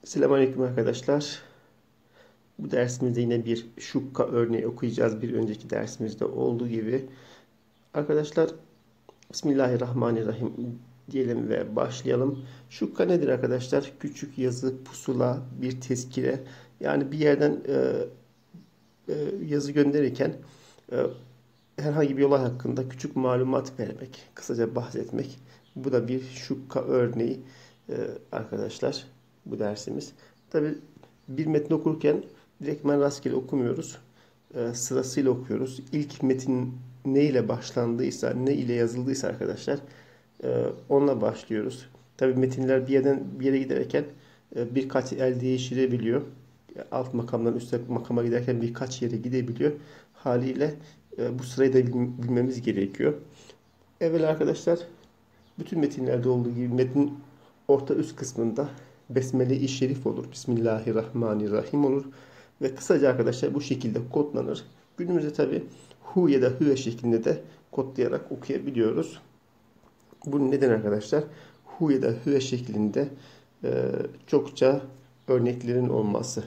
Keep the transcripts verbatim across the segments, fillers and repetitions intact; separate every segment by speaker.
Speaker 1: Selamünaleyküm arkadaşlar. Bu dersimizde yine bir şukka örneği okuyacağız. Bir önceki dersimizde olduğu gibi. Arkadaşlar Bismillahirrahmanirrahim diyelim ve başlayalım. Şukka nedir arkadaşlar? Küçük yazı, pusula, bir tezkire. Yani bir yerden e, e, yazı gönderirken e, herhangi bir olay hakkında küçük malumat vermek, kısaca bahsetmek. Bu da bir şukka örneği e, arkadaşlar bu dersimiz. Tabi bir metni okurken direktmen rastgele okumuyoruz. E, sırasıyla okuyoruz. İlk metin ne ile başlandıysa, ne ile yazıldıysa arkadaşlar e, onunla başlıyoruz. Tabi metinler bir yerden bir yere giderken e, birkaç el değiştirebiliyor. Alt makamdan üst makama giderken birkaç yere gidebiliyor. Haliyle e, bu sırayı da bilmemiz gerekiyor. Evet arkadaşlar, bütün metinlerde olduğu gibi metnin orta üst kısmında Besmele-i Şerif olur. Bismillahirrahmanirrahim olur. Ve kısaca arkadaşlar bu şekilde kodlanır. Günümüzde tabi hu ya da hüve şeklinde de kodlayarak okuyabiliyoruz. Bu neden arkadaşlar? Hu ya da hüve şeklinde e, çokça örneklerin olması.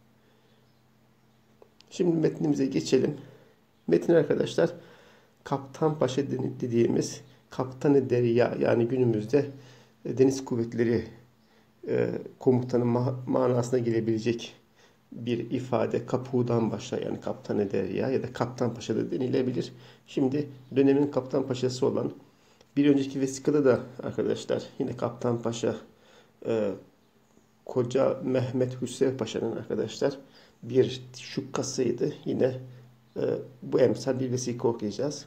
Speaker 1: Şimdi metnimize geçelim. Metin arkadaşlar Kaptan Paşa dediğimiz Kaptanı Derya, yani günümüzde Deniz Kuvvetleri e, komutanı ma manasına gelebilecek bir ifade. Kapu'dan başlar, yani Kaptanı Derya ya da Kaptan Paşa da denilebilir. Şimdi dönemin Kaptan Paşası olan bir önceki vesikada da arkadaşlar yine Kaptan Paşa e, Koca Mehmet Hüseyin Paşa'nın arkadaşlar bir şukkasıydı. Yine e, bu emsal bir vesika okuyacağız.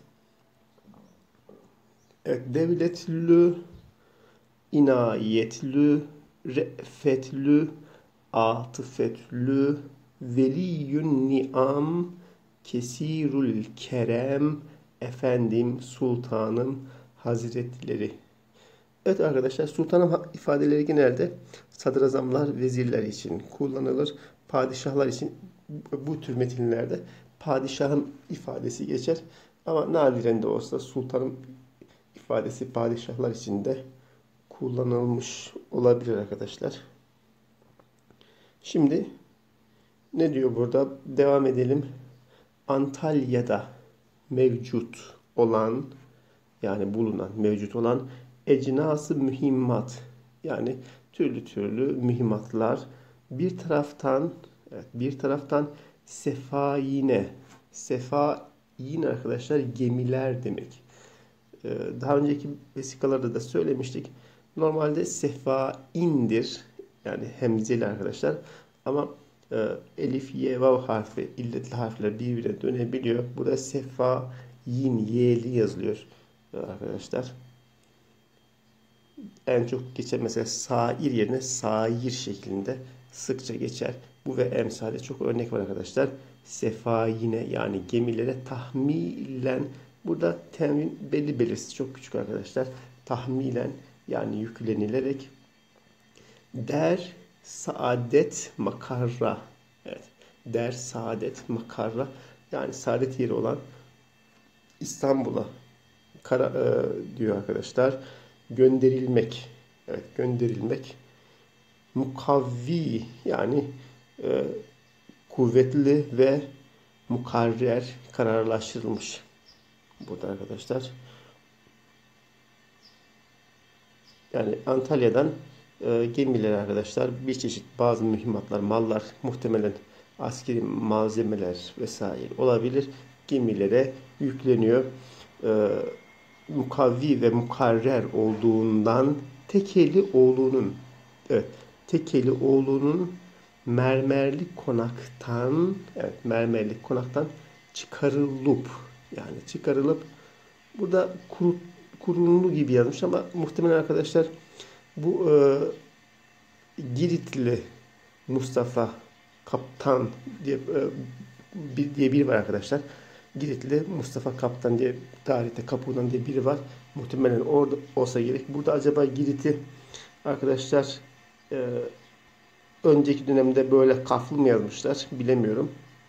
Speaker 1: Evet, devletlü, inayetlü, re'fetlü, atıfetlü, veliyyün ni'am, kesirul kerem, efendim, sultanım, hazretleri. Evet arkadaşlar, sultanım ifadeleri genelde sadrazamlar, vezirler için kullanılır. Padişahlar için bu tür metinlerde padişahın ifadesi geçer. Ama nadiren de olsa sultanım ifadesi padişahlar için de kullanılmış olabilir arkadaşlar. Şimdi ne diyor burada? Devam edelim. Antalya'da mevcut olan, yani bulunan, mevcut olan ecnası mühimmat, yani türlü türlü mühimmatlar bir taraftan, evet, bir taraftan sefayine, sefayine arkadaşlar gemiler demek. Ee, daha önceki vesikalarda da söylemiştik. Normalde sefaindir, yani hemzeli arkadaşlar, ama e, elif, ye, vav harfi, illetli harfler birbirine dönebiliyor. Burada sefain, y'li yazılıyor arkadaşlar. En çok geçer mesela sair yerine sair şeklinde sıkça geçer. Bu ve emsale çok örnek var arkadaşlar. Sefayine, yani gemilere tahmilen, burada temin belli belirsiz, çok küçük arkadaşlar. Tahmilen, yani yüklenilerek, der saadet makarra. Evet. Der saadet makarra, yani saadet yeri olan İstanbul'a kara, e, diyor arkadaşlar. Gönderilmek. Evet, gönderilmek. Mukavvi, yani e, kuvvetli ve mukarrer, kararlaştırılmış. Burada arkadaşlar. Yani Antalya'dan e, gemiler arkadaşlar bir çeşit bazı mühimmatlar, mallar, muhtemelen askeri malzemeler vesaire olabilir. Gemilere yükleniyor. E, mukavvi ve mukarrer olduğundan tekeli oğlunun, evet, tekeli oğlunun mermerli konaktan, evet, mermerli konaktan çıkarılıp, yani çıkarılıp, burada kuru, kurunlu gibi yazmış ama muhtemelen arkadaşlar bu e, Giritli Mustafa Kaptan diye e, bir, diye biri var arkadaşlar. Giritli Mustafa Kaptan diye, tarihte Kapu'dan diye biri var. Muhtemelen orada olsa gerek. Burada acaba Girit'i arkadaşlar e, önceki dönemde böyle kaflı mı yazmışlar bilemiyorum.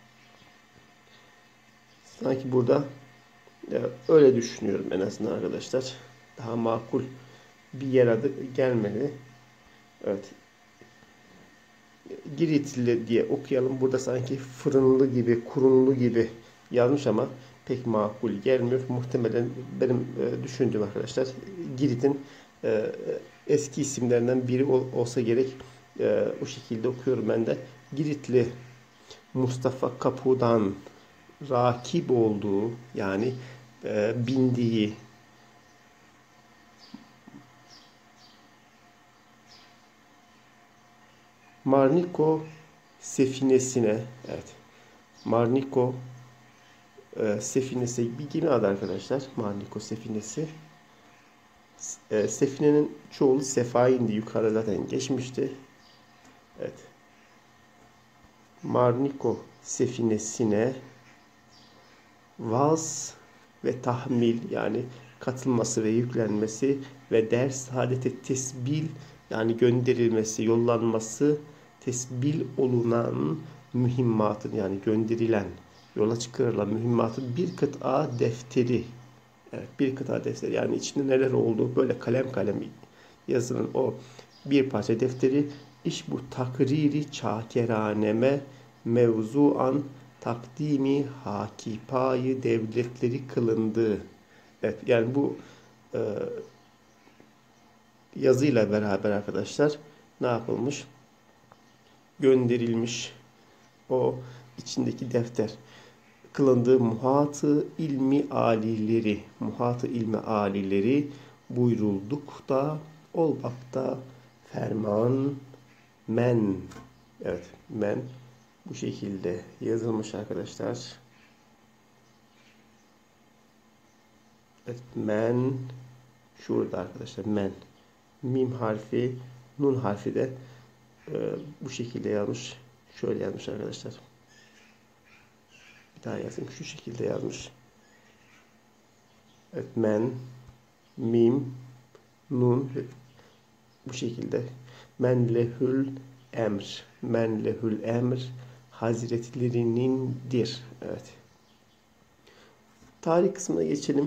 Speaker 1: Sanki burada e, öyle düşünüyorum en azından arkadaşlar. Daha makul bir yer adı gelmeli. Evet. Giritli diye okuyalım. Burada sanki fırınlı gibi, kurunlu gibi yazmış ama pek makul gelmiyor. Muhtemelen benim e, düşündüğüm arkadaşlar Girit'in e, eski isimlerinden biri ol, olsa gerek. E, o şekilde okuyorum ben de. Giritli Mustafa Kapu'dan rakip olduğu yani e, bindiği Marniko Sefinesine, evet, Marniko e, Sefinesi bir gemi adı arkadaşlar. Marniko Sefinesi. E, Sefinenin çoğulu Sefain'di. Yukarıda zaten geçmişti. Evet. Marniko Sefinesine vaz ve tahmil yani katılması ve yüklenmesi ve ders saadete tesbil yani gönderilmesi, yollanması, tesbil olunan mühimmatın yani gönderilen, yola çıkarılan mühimmatın bir kıta defteri. Evet, bir kıta defteri yani içinde neler olduğu böyle kalem kalem yazılan o bir parça defteri iş bu takriri çakeraneme mevzuan takdimi hakipayı devletleri kılındı. Evet yani bu e, yazıyla beraber arkadaşlar ne yapılmış? Gönderilmiş o içindeki defter. Kılındığı muhatı ilmi alileri, muhatı ilmi alileri buyurulduk da olmakta ferman men. Evet men bu şekilde yazılmış arkadaşlar. Evet men şurada arkadaşlar men. Mim harfi, nun harfi de e, bu şekilde yazmış. Şöyle yazmış arkadaşlar. Bir daha yazayım. Şu şekilde yazmış. Evet men, mim, nun bu şekilde. Men lehül emr. Men lehül emr hazretlerinindir. Evet. Tarih kısmına geçelim.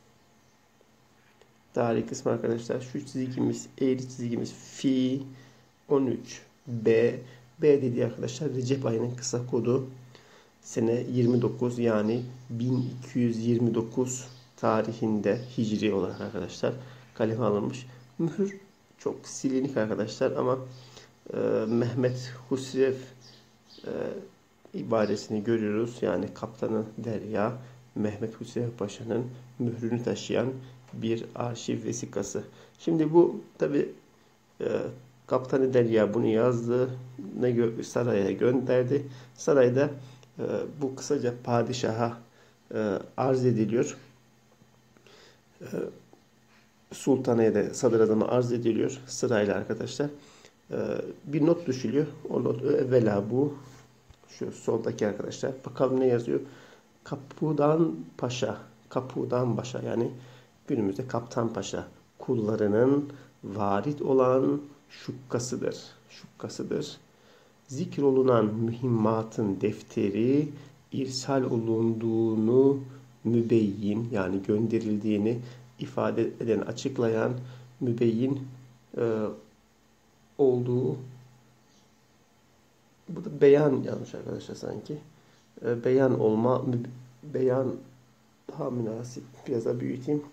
Speaker 1: Tarih kısmı arkadaşlar. Şu çizgimiz, eğri çizgimiz fi on üç B. B dediği arkadaşlar Recep ayının kısa kodu. Sene yirmi dokuz yani bin iki yüz yirmi dokuz tarihinde hicri olarak arkadaşlar kaleme alınmış. Mühür çok silinik arkadaşlar ama e, Mehmet Husrev e, ibaresini görüyoruz. Yani Kaptanı Derya Mehmet Husrev Paşa'nın mührünü taşıyan bir arşiv vesikası. Şimdi bu tabi e, Kaptanı Derya bunu yazdı. Ne gö saraya gönderdi. Sarayda e, bu kısaca padişaha e, arz ediliyor. E, Sultanaya da sadrazama arz ediliyor sırayla arkadaşlar. E, bir not düşülüyor. O not evvela bu. Şu soldaki arkadaşlar. Bakalım ne yazıyor. Kapudan Paşa. Kapudan Paşa yani günümüzde Kaptan Paşa kullarının varit olan şukkasıdır. Şukkasıdır. Zikrolunan mühimmatın defteri irsal olunduğunu mübeyyin yani gönderildiğini ifade eden, açıklayan mübeyyin e, olduğu bu da beyan yazmış arkadaşlar sanki. E, beyan olma, beyan daha münasip. Biraz da büyüteyim.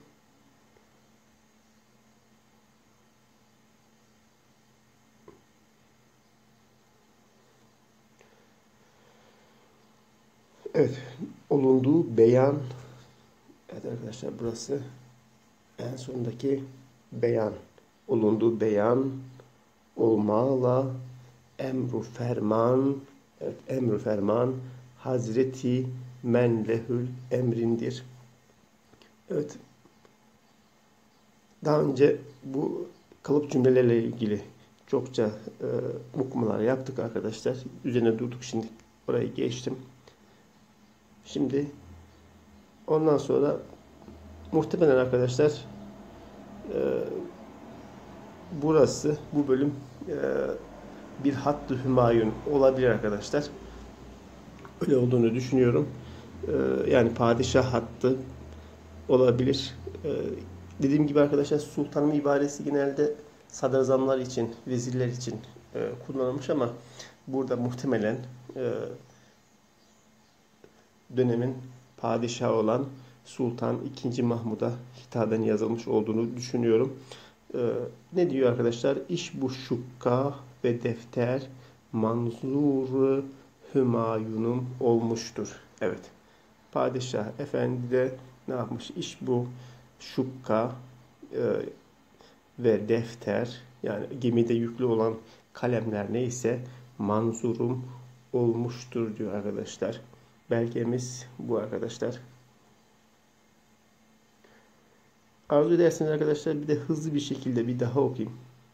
Speaker 1: Evet, olunduğu beyan. Evet arkadaşlar burası en sondaki beyan. Olunduğu beyan olmağla emru ferman, evet, emru ferman Hazreti men lehül emrindir. Evet. Daha önce bu kalıp cümlelerle ilgili çokça e, okumalar yaptık arkadaşlar. Üzerine durduk, şimdi orayı geçtim. Şimdi ondan sonra muhtemelen arkadaşlar e, burası bu bölüm e, bir Hattı Hümayun olabilir arkadaşlar. Öyle olduğunu düşünüyorum. E, yani padişah hattı olabilir. E, dediğim gibi arkadaşlar sultanın ibaresi genelde sadrazamlar için, vezirler için e, kullanılmış ama burada muhtemelen e, dönemin padişahı olan Sultan ikinci. Mahmud'a hitaben yazılmış olduğunu düşünüyorum. Ee, ne diyor arkadaşlar? İş bu şukka ve defter manzur Hümayun'un olmuştur. Evet. Padişah efendi de ne yapmış? İş bu şukka e, ve defter, yani gemide yüklü olan kalemler neyse manzurum olmuştur diyor arkadaşlar. Belgemiz bu arkadaşlar. Arzu ederseniz arkadaşlar bir de hızlı bir şekilde bir daha okuyayım.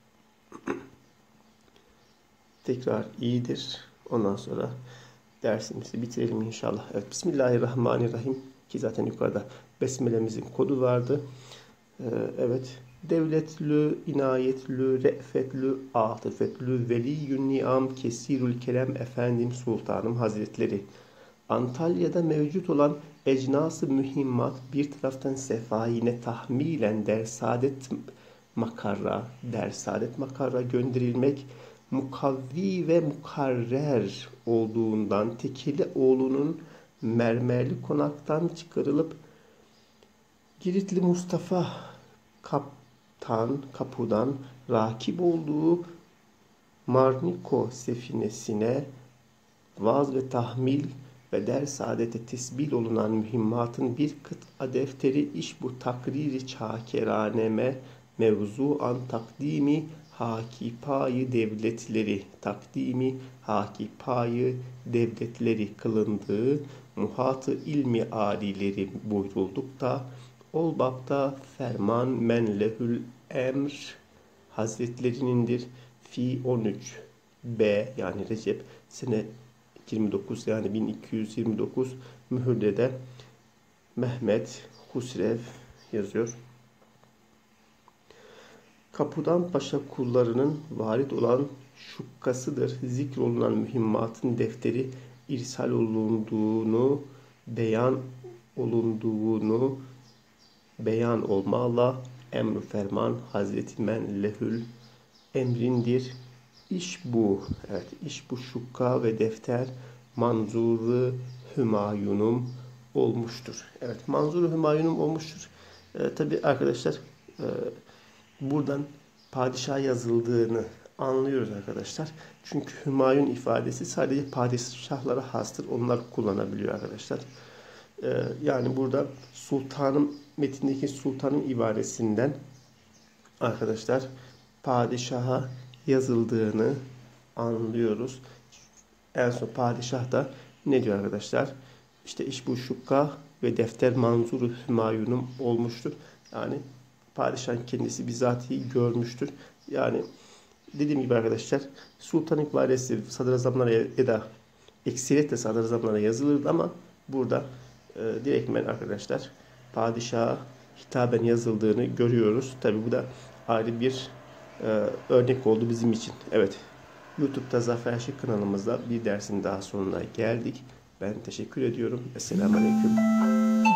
Speaker 1: Tekrar iyidir. Ondan sonra dersimizi bitirelim inşallah. Evet, Bismillahirrahmanirrahim ki zaten yukarıda Besmele'mizin kodu vardı. Ee, evet. Devletlü, inayetlü, re'fetlü, atıfetlü, veliyyün ni'am, kesirül kelem efendim sultanım hazretleri. Antalya'da mevcut olan ecnas-ı mühimmat bir taraftan sefayine tahmilen dersadet makarra, dersadet makarra gönderilmek mukavvi ve mukarrer olduğundan Tekeli oğlunun mermerli konaktan çıkarılıp Giritli Mustafa kaptan kapudan rakip olduğu Marniko sefinesine vaz ve tahmil ve der saadete tesbil olunan mühimmatın bir kıta defteri iş bu takriri çakeraneme mevzu an takdimi hakipayı devletleri takdimi hakipayı devletleri kılındığı muhatı ilmi alileri buyurulduk da ol babda ferman men lehül emr hazretlerinindir fi on üç B yani Recep sene yirmi dokuz yani bin iki yüz yirmi dokuz mühürde de Mehmet Husrev yazıyor. Kapudan Paşa kullarının varit olan şukkasıdır. Zikrolunan mühimmatın defteri irsal olunduğunu, beyan olunduğunu beyan olmala emr ferman Hazreti men lehül emrindir. İş bu. Evet, iş bu şukka ve defter manzuru Hümayunum olmuştur. Evet, manzuru Hümayunum olmuştur. Ee, tabii arkadaşlar e, buradan padişah yazıldığını anlıyoruz arkadaşlar. Çünkü Hümayun ifadesi sadece padişahlara hastır. Onlar kullanabiliyor arkadaşlar. Ee, yani burada sultanın metindeki sultanın ibaresinden arkadaşlar padişaha yazıldığını anlıyoruz. En son padişah da ne diyor arkadaşlar? İşte iş bu şukka ve defter manzuru Hümayunum olmuştur. Yani padişahın kendisi bizatihi görmüştür. Yani dediğim gibi arkadaşlar sultan ibaresi sadrazamlara ya da ekseriyetle sadrazamlara yazılırdı ama burada e, direktmen arkadaşlar padişaha hitaben yazıldığını görüyoruz. Tabi bu da ayrı bir e, örnek oldu bizim için. Evet, YouTube'da Zafer Şık kanalımızda bir dersin daha sonuna geldik. Ben teşekkür ediyorum. Esselamu Aleyküm.